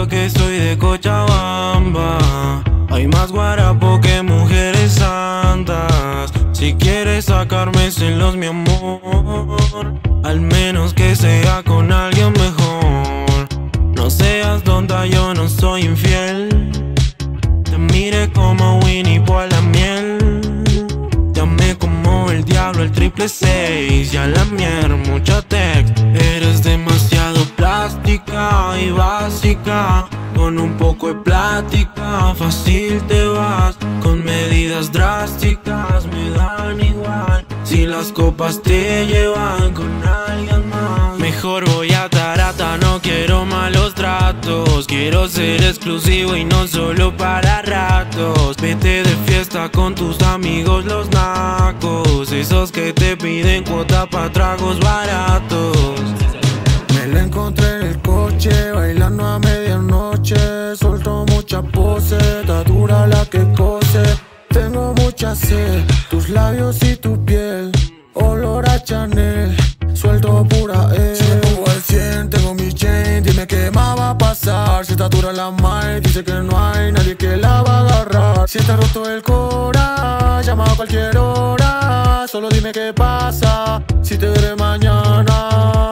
que soy de Cochabamba. Hay más guarapo que mujeres santas. Si quieres sacarme celos, mi amor, al menos que sea con alguien mejor. No seas tonta, yo no soy infiel. Te mire como Winnie Pooh a la miel. Llamé como el diablo el 666. Ya la mier, mucho text. Eres demasiado plástica y básica. Con un poco de plática fácil te vas. Con medidas drásticas me dan igual. Si las copas te llevan con alguien más. Mejor voy a Tarata, no quiero malos tratos. Quiero ser exclusivo y no solo para ratos. Vete de fiesta con tus amigos los nacos, esos que te piden cuota pa' tragos baratos. Me la encontré en el coche, bailando a medianoche. Soltó mucha pose, está dura la que cose. Tengo mucha sed, tus labios y tu piel, olor a Chanel, suelto pura Si me pongo al 100, tengo mi chain. Dime qué más va a pasar. Si está dura la mind, dice que no hay nadie que la va a agarrar. Si está roto el cora, llama a cualquier hora. Solo dime qué pasa, si te veré mañana.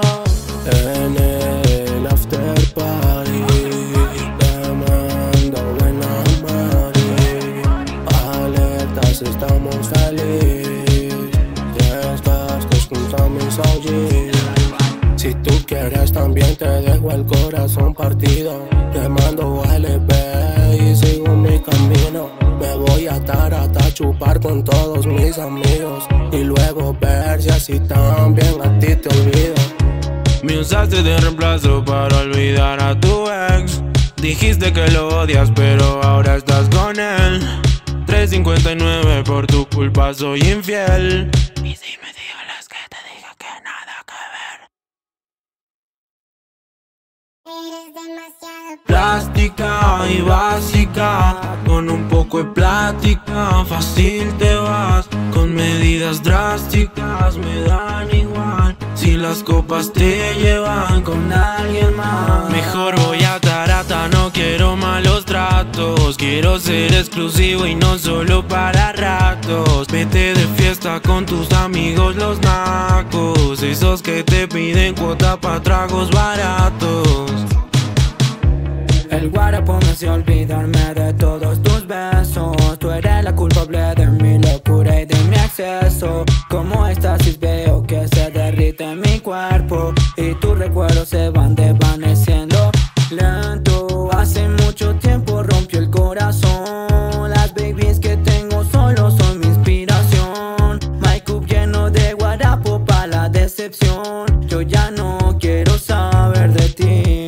En el after party, te mando buena money. Alertas, estamos felices. Ya estás que escuchan mis OGs. Si tú quieres también te dejo el corazón partido. Te mando LP y sigo mi camino. Me voy a Tarata a chupar con todos mis amigos y luego ver si así también a ti te olvido. Me usaste de reemplazo para olvidar a tu ex. Dijiste que lo odias pero ahora estás con él. 3.59 por tu culpa soy infiel. Y si me digas que te diga que nada que ver. Eres demasiado Plástica y básica, con un poco de plática fácil te vas. Con medidas drásticas me dan igual. Si las copas te llevan con alguien más. Mejor voy a Tarata, no quiero malos tratos. Quiero ser exclusivo y no solo para ratos. Vete de fiesta con tus amigos los nacos, esos que te piden cuota pa' tragos baratos. El guarapo me hace olvidarme de todos tus besos. Tú eres la culpable de mi locura y de mi exceso. Como éxtasis veo que se derrite mi cuerpo y tus recuerdos se van desvaneciendo lento. Hace mucho tiempo rompió el corazón. Las babies que tengo solo son mi inspiración. My cup lleno de guarapo pa' la decepción. Yo ya no quiero saber de ti.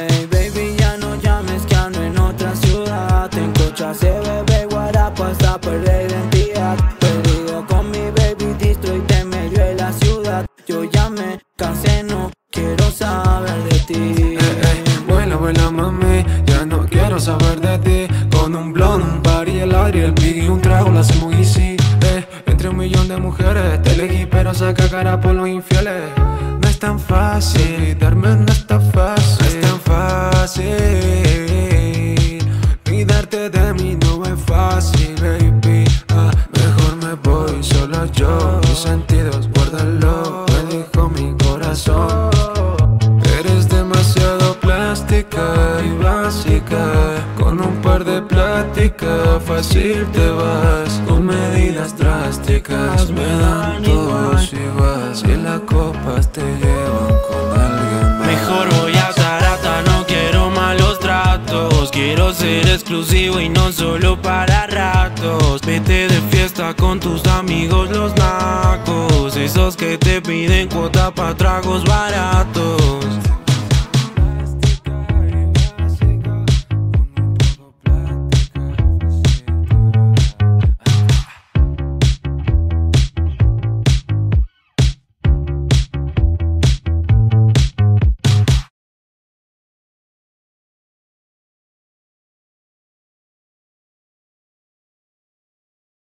Se bebe guarapo hasta perder identidad. Perdido con mi baby distro y te medio en la ciudad. Yo ya me cansé, no quiero saber de ti. Vuela, vuela mami, ya no quiero saber de ti. Con un blond, un party, el aire, el pig y un trago lo hacemos easy. Entre 1.000.000 de mujeres te elegí pero saca cara por los infieles. No es tan fácil, darme no está fácil. No es tan fácil. Olvidarte de mí no es fácil, baby. Mejor me voy solo yo. Mis sentidos, guárdalo, me dijo mi corazón. Eres demasiado plástica y básica. Con un par de plática fácil te vas. Con medidas drásticas me dan todo si vas. Y las copas te llevan con alguien más. Mejor voy a Tarata, no quiero malos tratos. Quiero ser exclusivo y no solo para ratos. Vete de fiesta con tus amigos los nacos, esos que te piden cuota pa' tragos baratos.